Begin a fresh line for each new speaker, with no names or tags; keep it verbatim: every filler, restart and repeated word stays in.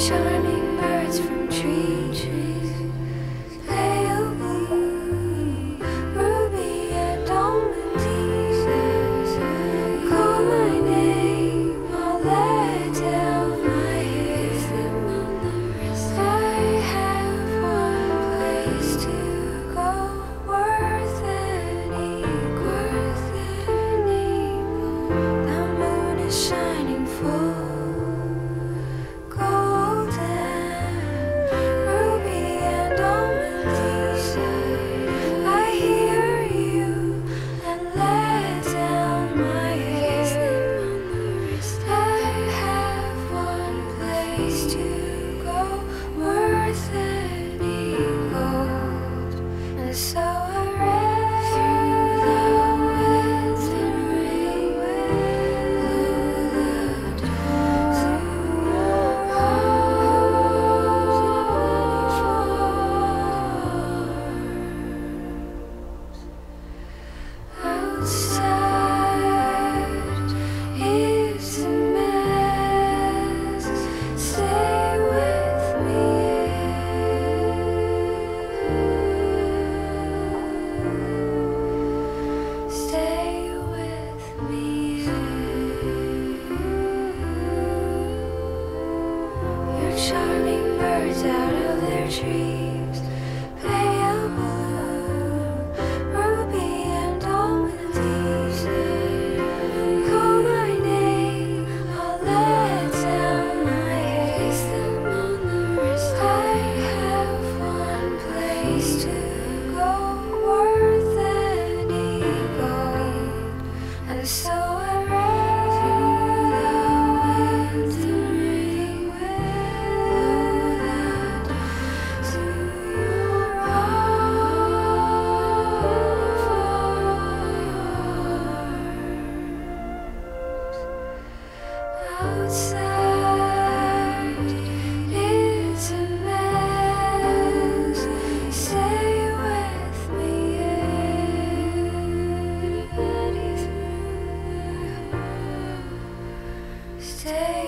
charming birds from tree trees, pale blue, ruby and almond teasers. Call my name, I'll let down my hair. I have one place to go, worth any, worth any. The moon is shining full. Charming birds out of their trees, pale blue, ruby and almond teasers. Call my name, I'll let down my hair. I have one place to go, worth any gold, and so I ran through the winds and rain. Outside is a mess. Stay with me, Eddie, through my heart. Stay